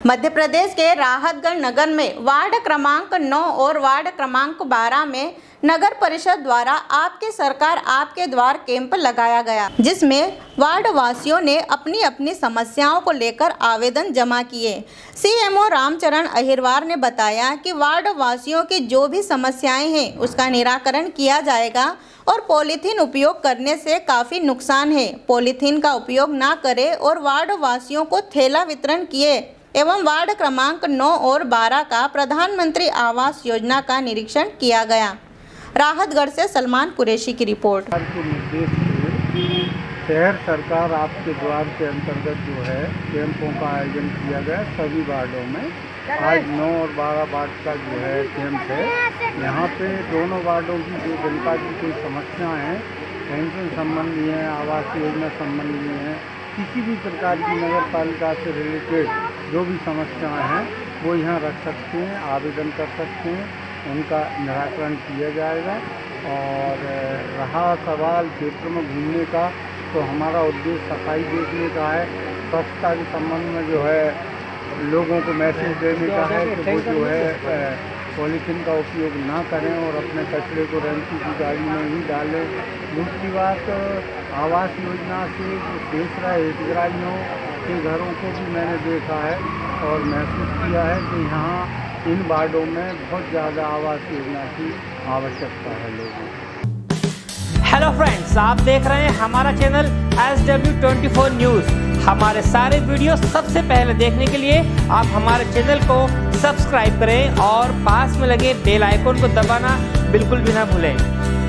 मध्य प्रदेश के राहतगढ़ नगर में वार्ड क्रमांक 9 और वार्ड क्रमांक 12 में नगर परिषद द्वारा आपकी सरकार आपके द्वार कैंप लगाया गया, जिसमें वार्ड वासियों ने अपनी अपनी समस्याओं को लेकर आवेदन जमा किए। सीएमओ रामचरण अहिरवार ने बताया कि वार्ड वासियों की जो भी समस्याएं हैं उसका निराकरण किया जाएगा और पॉलीथीन उपयोग करने से काफ़ी नुकसान है, पॉलीथीन का उपयोग ना करें और वार्ड वासियों को थैला वितरण किए एवं वार्ड क्रमांक 9 और 12 का प्रधानमंत्री आवास योजना का निरीक्षण किया गया। राहतगढ़ से सलमान कुरैशी की रिपोर्ट। शहर सरकार आपके द्वार के अंतर्गत जो है कैंपों का आयोजन किया गया सभी वार्डों में। आज 9 और 12 वार्ड का जो है कैंप है। यहाँ पे दोनों वार्डों की जो जनता की कोई समस्याएं हैं, पेंशन संबंधी हैं, आवास योजना संबंधी हैं, किसी भी प्रकार की नगर पालिका से रिलेटेड जो भी समस्याएं हैं वो यहाँ रख सकते हैं, आवेदन कर सकते हैं, उनका निराकरण किया जाएगा। और रहा सवाल क्षेत्र में घूमने का, तो हमारा उद्देश्य सफाई देखने का है, स्वच्छता के संबंध में जो है लोगों को मैसेज देने का है कि वो जो है पॉलीथीन का उपयोग ना करें और अपने कचरे को रेंटी की गाड़ी में ही डालें। दूसरी बात, आवास योजना से जो शेष रहे हितग्राहियों के घरों को भी मैंने देखा है और महसूस किया है कि यहाँ इन वार्डों में बहुत ज़्यादा आवास योजना की आवश्यकता है लोगों को। हेलो फ्रेंड्स, आप देख रहे हैं हमारा चैनल SW24 न्यूज़। हमारे सारे वीडियो सबसे पहले देखने के लिए आप हमारे चैनल को सब्सक्राइब करें और पास में लगे बेल आइकन को दबाना बिल्कुल भी ना भूलें।